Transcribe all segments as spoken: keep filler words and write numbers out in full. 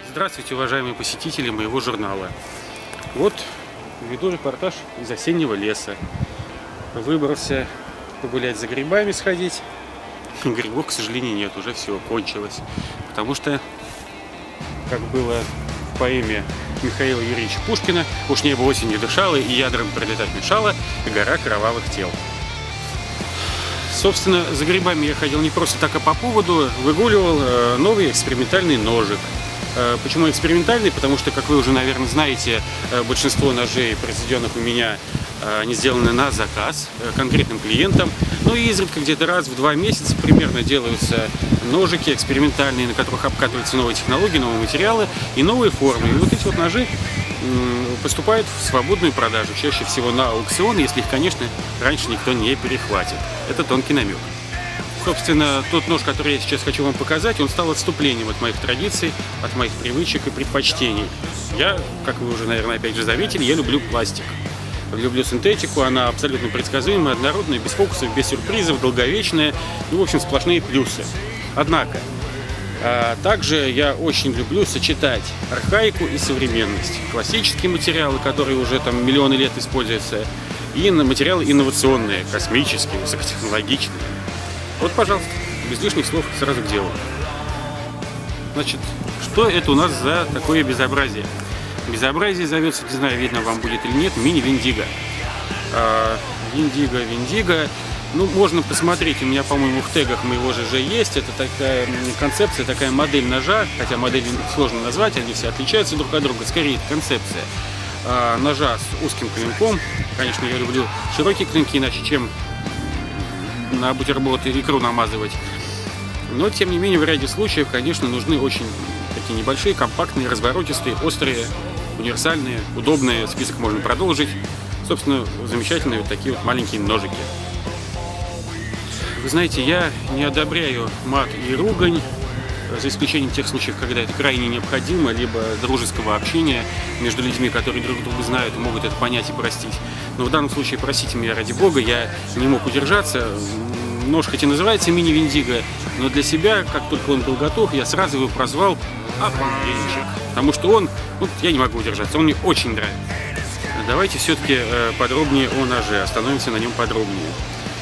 Здравствуйте, уважаемые посетители моего журнала. Вот веду репортаж из осеннего леса. Выбрался погулять за грибами, сходить. Грибов, к сожалению, нет, уже все кончилось. Потому что, как было в поэме Михаила Юрьевича Пушкина, уж небо осенью дышало и ядрам пролетать мешало, гора кровавых тел. Собственно, за грибами я ходил не просто так, а по поводу. Выгуливал новый экспериментальный ножик. Почему экспериментальный? Потому что, как вы уже, наверное, знаете, большинство ножей, произведенных у меня, они сделаны на заказ конкретным клиентам. Ну и изредка где-то раз в два месяца примерно делаются ножики экспериментальные, на которых обкатываются новые технологии, новые материалы и новые формы. И вот эти вот ножи поступают в свободную продажу, чаще всего на аукцион, если их, конечно, раньше никто не перехватит. Это тонкий намек. Собственно, тот нож, который я сейчас хочу вам показать, он стал отступлением от моих традиций, от моих привычек и предпочтений. Я, как вы уже, наверное, опять же заметили, я люблю пластик. Люблю синтетику, она абсолютно предсказуемая, однородная, без фокусов, без сюрпризов, долговечная и, в общем, сплошные плюсы. Однако, а также я очень люблю сочетать архаику и современность. Классические материалы, которые уже там миллионы лет используются, и материалы инновационные, космические, высокотехнологичные. Вот, пожалуйста, без лишних слов сразу к делу. Значит, что это у нас за такое безобразие? Безобразие зовется, не знаю, видно вам будет или нет, мини-виндиго. А, виндиго, виндиго. Ну, можно посмотреть, у меня, по-моему, в тегах моего ЖЖ есть. Это такая концепция, такая модель ножа, хотя модель сложно назвать, они все отличаются друг от друга. Скорее, это концепция а, ножа с узким клинком. Конечно, я люблю широкие клинки, иначе чем на бутерброд и икру намазывать. Но, тем не менее, в ряде случаев, конечно, нужны очень такие небольшие, компактные, разворотистые, острые, универсальные, удобные. Список можно продолжить. Собственно, замечательные вот такие вот маленькие ножики. Вы знаете, я не одобряю мат и ругань, за исключением тех случаев, когда это крайне необходимо, либо дружеского общения между людьми, которые друг друга знают и могут это понять и простить. Но в данном случае, простите меня ради бога, я не мог удержаться. Нож хоть и называется мини-виндиго, но для себя, как только он был готов, я сразу его прозвал охуенчик. Потому что он, ну, я не могу удержаться, он мне очень нравится. Давайте все-таки подробнее о ноже, остановимся на нем подробнее.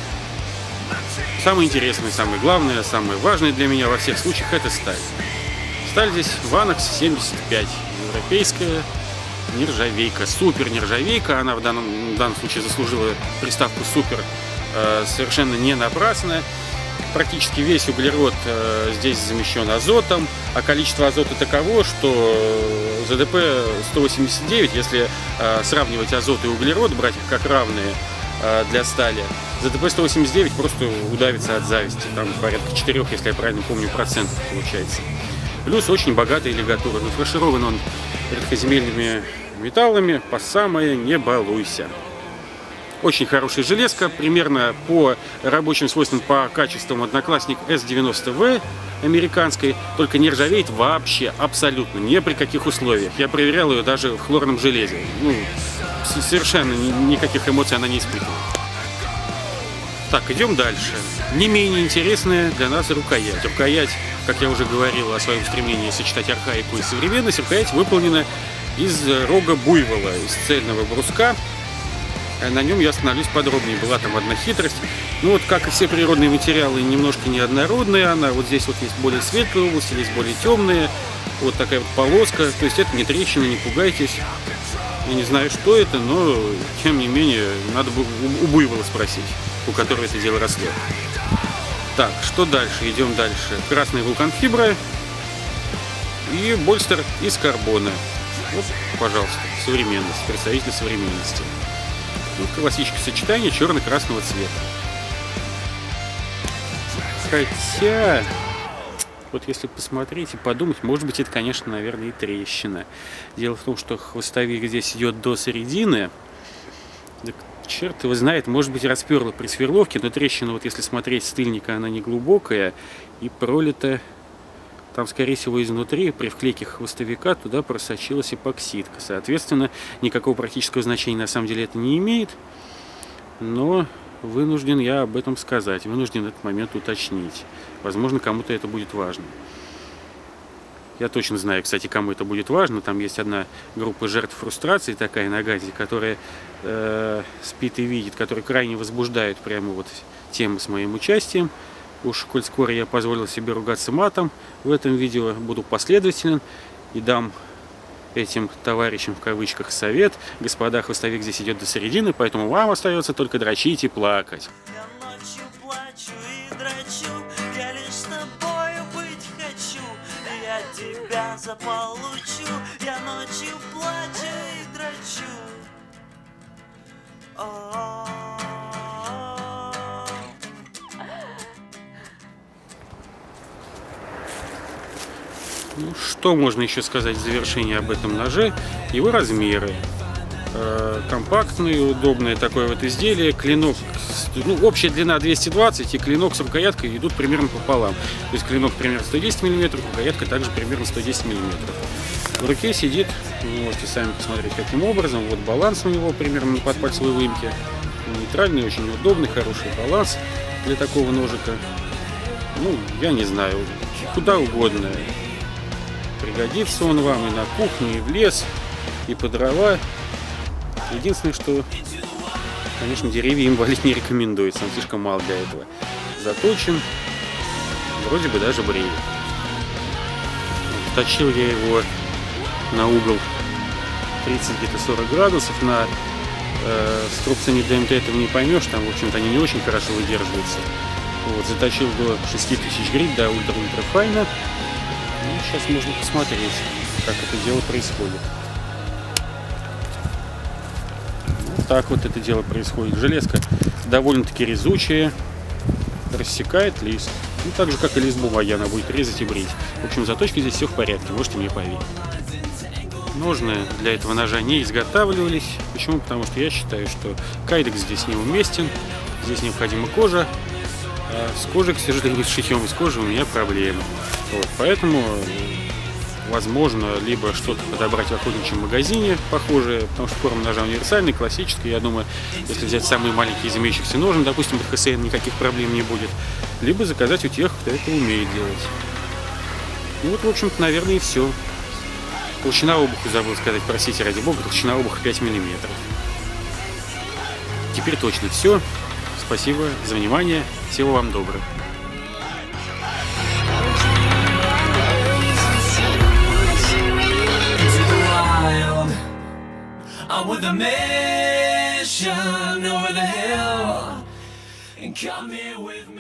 Самое интересное, самое главное, самое важное для меня во всех случаях — это сталь. Сталь здесь Vanax семьдесят пять, европейская нержавейка, супер нержавейка. Она в данном, в данном случае заслужила приставку супер э, совершенно не напрасно. Практически весь углерод э, здесь замещен азотом, а количество азота таково, что зэ дэ пэ сто восемьдесят девять, если э, сравнивать азот и углерод, брать их как равные э, для стали, зэ дэ пэ сто восемьдесят девять просто удавится от зависти. Там порядка четырех, если я правильно помню, процентов получается. Плюс очень богатая лигатура. Нафарширован он редкоземельными металлами по самое не балуйся. Очень хорошая железка, примерно по рабочим свойствам, по качествам одноклассник эс девяносто вэ американской, только не ржавеет вообще, абсолютно, ни при каких условиях. Я проверял ее даже в хлорном железе. Ну, совершенно никаких эмоций она не испытывает. Так, идем дальше. Не менее интересная для нас рукоять. Рукоять, как я уже говорил о своем стремлении сочетать архаику и современность, рукоять выполнена из рога буйвола, из цельного бруска. На нем я остановлюсь подробнее. Была там одна хитрость. Ну вот, как и все природные материалы, немножко неоднородная она. Вот здесь вот есть более светлые области, здесь более темные. Вот такая вот полоска. То есть это не трещина, не пугайтесь. Я не знаю, что это, но тем не менее надо бы у буйвола спросить, у которого это дело росло. Так, что дальше? Идем дальше. Красная вулканфибра и больстер из карбона. Вот, пожалуйста, современность, представитель современности. Вот классическое сочетание черно-красного цвета. Хотя, вот если посмотреть и подумать, может быть, это, конечно, наверное, и трещина. Дело в том, что хвостовик здесь идет до середины. Так, черт его знает, может быть, расперла при сверловке, но трещина, вот если смотреть с тыльника, она не глубокая и пролита. Там, скорее всего, изнутри, при вклейке хвостовика, туда просочилась эпоксидка. Соответственно, никакого практического значения на самом деле это не имеет. Но вынужден я об этом сказать, вынужден этот момент уточнить. Возможно, кому-то это будет важно. Я точно знаю, кстати, кому это будет важно. Там есть одна группа жертв фрустрации, такая на газе, которая э, спит и видит, которая крайне возбуждает прямо вот тему с моим участием. Уж коль скоро я позволил себе ругаться матом в этом видео, буду последователен и дам этим товарищам в кавычках совет. Господа, хвостовик здесь идет до середины, поэтому вам остается только дрочить и плакать. Я ночью плачу и дрочу, я лишь с тобою быть хочу, я тебя заполучу, я ночью плачу и дрочу. О-о-о. Ну, что можно еще сказать в завершении об этом ноже? Его размеры. Э, компактное, удобное такое вот изделие. Клинок, ну, общая длина двести двадцать, и клинок с рукояткой идут примерно пополам. То есть клинок примерно сто десять миллиметров, рукоятка также примерно сто десять миллиметров. В руке сидит, вы можете сами посмотреть, каким образом. Вот баланс у него примерно на подпальцевой выемке. Нейтральный, очень удобный, хороший баланс для такого ножика. Ну, я не знаю, куда угодно. Пригодится он вам и на кухне, и в лес, и по дрова. Единственное, что, конечно, деревья им валить не рекомендуется, он слишком мал для этого. Заточен, вроде бы даже бреет. Точил я его на угол тридцать, где-то сорок градусов. На э, струбцами ДМТ этого не поймешь, там, в общем-то, они не очень хорошо выдерживаются. Вот, заточил до шести тысяч грит, до ультра-ультра файна. Ну, сейчас можно посмотреть, как это дело происходит. Вот так вот это дело происходит. Железка довольно-таки резучая, рассекает лист. Ну, так же, как и лист бумаги, она будет резать и брить. В общем, заточки здесь все в порядке, можете мне поверить. Ножны для этого ножа не изготавливались. Почему? Потому что я считаю, что кайдекс здесь неуместен. Здесь необходима кожа. А с кожей, к сожалению, с шитьем из кожи у меня проблемы. Вот, поэтому, возможно, либо что-то подобрать в охотничьем магазине похожее, потому что форма ножа универсальная, классическая. Я думаю, если взять самые маленькие из имеющихся ножен, допустим, от ХСН, никаких проблем не будет. Либо заказать у тех, кто это умеет делать. Ну вот, в общем-то, наверное, и все. Толщина обуха, забыл сказать, простите, ради бога, толщина обуха пять миллиметров. Теперь точно все. Спасибо за внимание. Всего вам доброго. I'm with a mission over the hill, and come here with me.